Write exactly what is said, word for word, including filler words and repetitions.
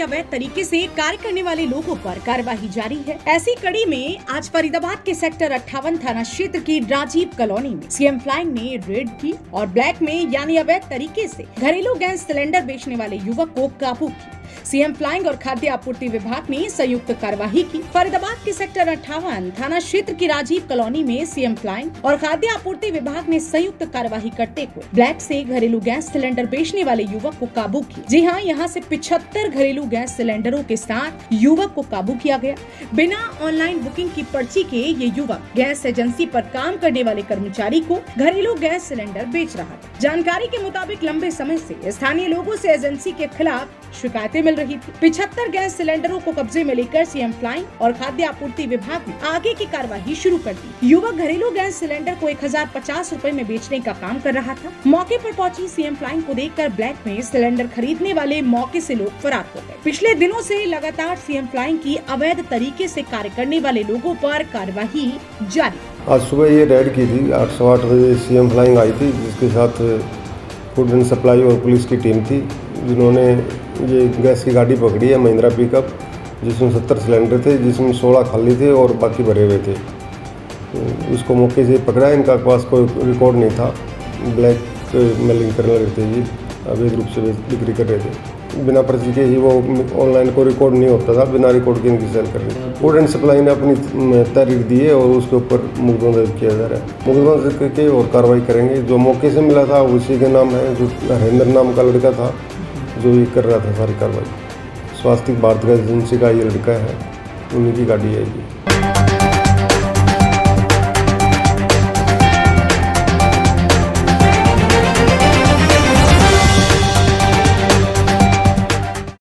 अवैध तरीके से कार्य करने वाले लोगों पर कार्यवाही जारी है। ऐसी कड़ी में आज फरीदाबाद के सेक्टर अट्ठावन थाना क्षेत्र की राजीव कॉलोनी में सीएम फ्लाइंग ने रेड की और ब्लैक में यानी अवैध तरीके से घरेलू गैस सिलेंडर बेचने वाले युवक को काबू किया। सीएम फ्लाइंग और खाद्य आपूर्ति विभाग ने संयुक्त कार्यवाही की। फरीदाबाद के सेक्टर अट्ठावन थाना क्षेत्र की राजीव कॉलोनी में सीएम फ्लाइंग और खाद्य आपूर्ति विभाग ने संयुक्त कार्यवाही करते हुए ब्लैक से घरेलू गैस सिलेंडर बेचने वाले युवक को काबू किया। जी हां, यहां से पिछहत्तर घरेलू गैस सिलेंडरों के साथ युवक को काबू किया गया। बिना ऑनलाइन बुकिंग की पर्ची के ये युवक गैस एजेंसी पर काम करने वाले कर्मचारी को घरेलू गैस सिलेंडर बेच रहा था। जानकारी के मुताबिक लंबे समय से स्थानीय लोगों से एजेंसी के खिलाफ शिकायतें मिल रही थी। पिछहत्तर गैस सिलेंडरों को कब्जे में लेकर सीएम फ्लाइंग और खाद्य आपूर्ति विभाग ने आगे की कार्यवाही शुरू कर दी। युवक घरेलू गैस सिलेंडर को एक हजार पचास रूपए में बेचने का काम कर रहा था। मौके पर पहुंची सीएम फ्लाइंग को देखकर ब्लैक में सिलेंडर खरीदने वाले मौके से लोग फरार हो गए। पिछले दिनों से लगातार सीएम फ्लाइंग की अवैध तरीके से कार्य करने वाले लोगों पर कार्यवाही जारी। आज सुबह ये रेड की थी। आठ सौ आठ बजे सीएम फ्लाइंग आई थी, जिसके साथ फूड एंड सप्लाई और पुलिस की टीम थी, जिन्होंने ये गैस की गाड़ी पकड़ी है महिंद्रा पिकअप, जिसमें सत्तर सिलेंडर थे, जिसमें सोलह खाली थे और बाकी भरे हुए थे। तो इसको मौके से पकड़ा। इनका पास कोई रिकॉर्ड नहीं था। ब्लैक मेलिंग करने लगे थे, ये अवैध रूप से बिक्री कर रहे थे। बिना पर्ची के ही वो ऑनलाइन को रिकॉर्ड नहीं होता था, बिना रिकॉर्ड के इनकी सेल कर रही थी। फूड एंड सप्लाई ने अपनी तारीख दी है और उसके ऊपर मुकदमा दर्ज किया जा रहा है। मुकदमा दर्ज करके और कार्रवाई करेंगे। जो मौके से मिला था उसी के नाम है, जो हरेंद्र नाम का लड़का था जो ये कर रहा था सारी कार्रवाई। स्वास्थ्य भारत गैस एजेंसी का ये लड़का है, उन्हीं की गाड़ी है ये।